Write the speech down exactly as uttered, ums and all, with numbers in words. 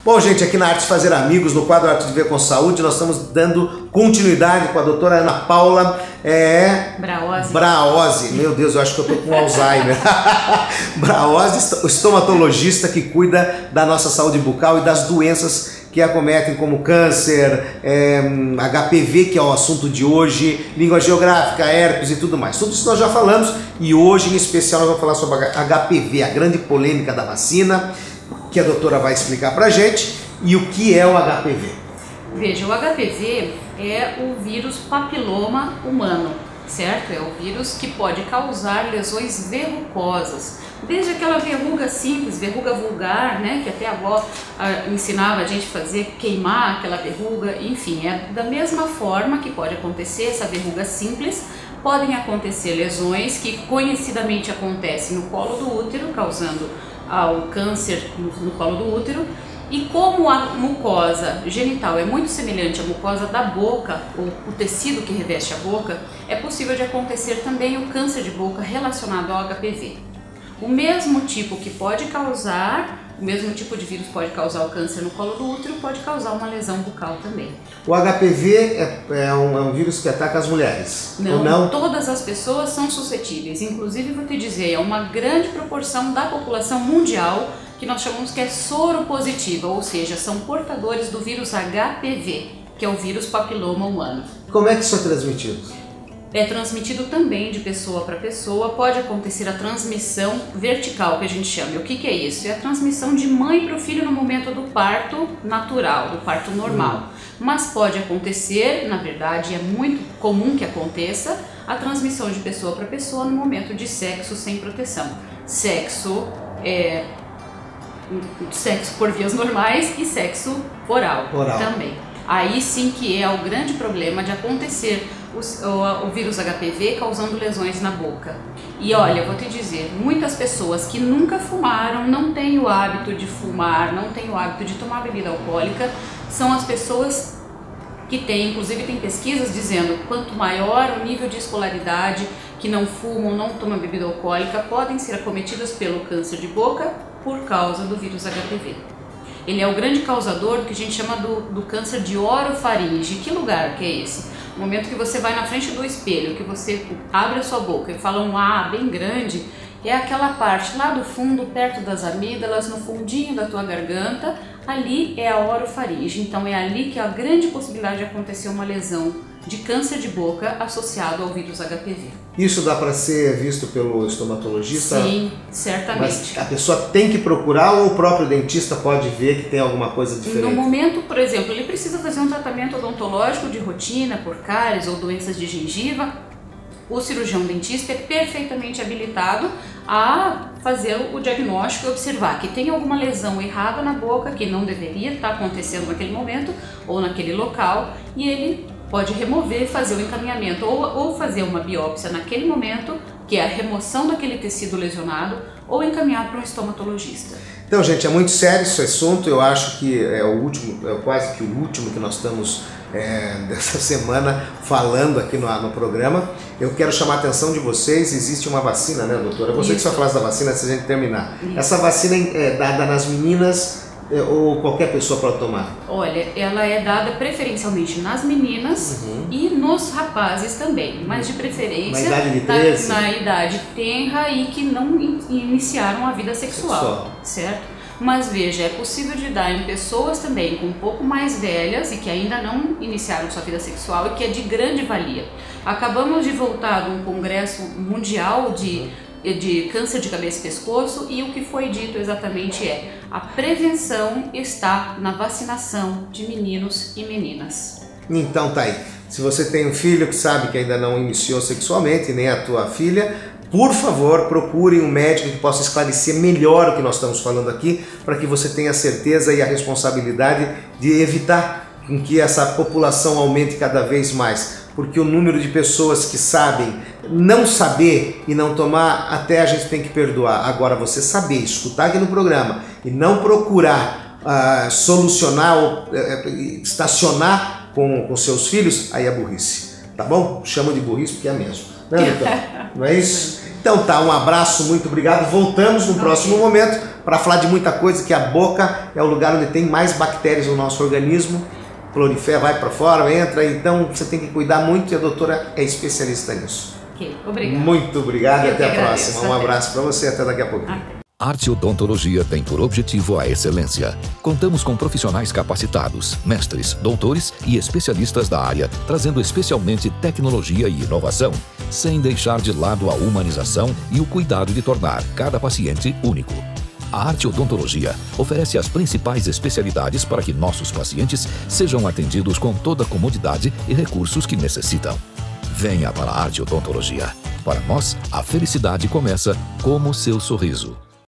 Bom, gente, aqui na Arte de Fazer Amigos, no quadro Arte de Ver com Saúde, nós estamos dando continuidade com a doutora Ana Paula é... Braose. Braose. Meu Deus, eu acho que eu tô com Alzheimer. Braose, estomatologista que cuida da nossa saúde bucal e das doenças que acometem, como câncer, é, H P V, que é o assunto de hoje, língua geográfica, herpes e tudo mais. Tudo isso nós já falamos e hoje, em especial, nós vamos falar sobre H P V, a grande polêmica da vacina, que a doutora vai explicar pra gente, e o que é o H P V. Veja, o H P V é o vírus papiloma humano, certo? É o vírus que pode causar lesões verrucosas, desde aquela verruga simples, verruga vulgar, né, que até a avó ah, ensinava a gente a fazer, queimar aquela verruga, enfim, é da mesma forma que pode acontecer essa verruga simples, podem acontecer lesões que conhecidamente acontecem no colo do útero, causando ao câncer no colo do útero. E como a mucosa genital é muito semelhante à mucosa da boca, ou o tecido que reveste a boca, é possível de acontecer também o câncer de boca relacionado ao H P V. O mesmo tipo que pode causar, o mesmo tipo de vírus pode causar o câncer no colo do útero, pode causar uma lesão bucal também. O H P V é, é, um, é um vírus que ataca as mulheres? Não, ou não? Todas as pessoas são suscetíveis. Inclusive, vou te dizer, é uma grande proporção da população mundial que nós chamamos que é soropositiva, ou seja, são portadores do vírus H P V, que é o vírus papiloma humano. Como é que isso é transmitido? É transmitido também de pessoa para pessoa, pode acontecer a transmissão vertical, que a gente chama. E o que, que é isso? É a transmissão de mãe para o filho no momento do parto natural, do parto normal. Hum. Mas pode acontecer, na verdade é muito comum que aconteça, a transmissão de pessoa para pessoa no momento de sexo sem proteção. Sexo, é, sexo por vias normais e sexo oral, oral também. Aí sim que é o grande problema de acontecer o, o, o vírus H P V causando lesões na boca. E olha, vou te dizer, muitas pessoas que nunca fumaram, não têm o hábito de fumar, não têm o hábito de tomar bebida alcoólica, são as pessoas que têm, inclusive tem pesquisas dizendo, quanto maior o nível de escolaridade, que não fumam, não tomam bebida alcoólica, podem ser acometidas pelo câncer de boca por causa do vírus H P V. Ele é o grande causador do que a gente chama do, do câncer de orofaringe. Que lugar que é esse? O momento que você vai na frente do espelho, que você abre a sua boca e fala um A bem grande, é aquela parte lá do fundo, perto das amígdalas, no fundinho da tua garganta, ali é a orofaringe. Então é ali que há a grande possibilidade de acontecer uma lesão de câncer de boca associado ao vírus H P V. Isso dá para ser visto pelo estomatologista? Sim, certamente. Mas a pessoa tem que procurar ou o próprio dentista pode ver que tem alguma coisa diferente? No momento, por exemplo, ele precisa fazer um tratamento odontológico de rotina por cáries ou doenças de gengiva, o cirurgião dentista é perfeitamente habilitado a fazer o diagnóstico e observar que tem alguma lesão errada na boca que não deveria estar acontecendo naquele momento ou naquele local, e ele pode remover e fazer o encaminhamento ou, ou fazer uma biópsia naquele momento, que é a remoção daquele tecido lesionado, ou encaminhar para um estomatologista. Então, gente, é muito sério esse assunto. Eu acho que é o último, é quase que o último que nós estamos é, dessa semana falando aqui no, no programa. Eu quero chamar a atenção de vocês. Existe uma vacina, né, doutora? Você que só falasse da vacina se a gente terminar. Isso. Essa vacina é dada nas meninas ou qualquer pessoa pode tomar? Olha, ela é dada preferencialmente nas meninas uhum. e nos rapazes também, mas de preferência na idade de treze? Na, na idade tenra e que não in, iniciaram a vida sexual, sexual, certo? Mas veja, é possível de dar em pessoas também com um pouco mais velhas e que ainda não iniciaram sua vida sexual e que é de grande valia. Acabamos de voltar de um congresso mundial de uhum. de câncer de cabeça e pescoço, e o que foi dito exatamente é: a prevenção está na vacinação de meninos e meninas. Então tá aí, se você tem um filho que sabe que ainda não iniciou sexualmente, nem a tua filha, por favor, procure um médico que possa esclarecer melhor o que nós estamos falando aqui, para que você tenha a certeza e a responsabilidade de evitar que essa população aumente cada vez mais. Porque o número de pessoas que sabem não saber e não tomar, até a gente tem que perdoar. Agora, você saber, escutar aqui no programa e não procurar uh, solucionar ou uh, estacionar com, com seus filhos, aí é burrice, tá bom? Chama de burrice porque é mesmo. Não, então, não é isso? Então tá, um abraço, muito obrigado. Voltamos no próximo momento para falar de muita coisa, que a boca é o lugar onde tem mais bactérias no nosso organismo. Prolifera, vai para fora, entra, então você tem que cuidar muito e a doutora é especialista nisso. Ok, obrigado. Muito obrigado e até a agradeço. próxima. Um Até. abraço para você, até daqui a pouco. Até. Arte Odontologia tem por objetivo a excelência. Contamos com profissionais capacitados, mestres, doutores e especialistas da área, trazendo especialmente tecnologia e inovação, sem deixar de lado a humanização e o cuidado de tornar cada paciente único. A Arte Odontologia oferece as principais especialidades para que nossos pacientes sejam atendidos com toda a comodidade e recursos que necessitam. Venha para a Arte Odontologia. Para nós, a felicidade começa como seu sorriso.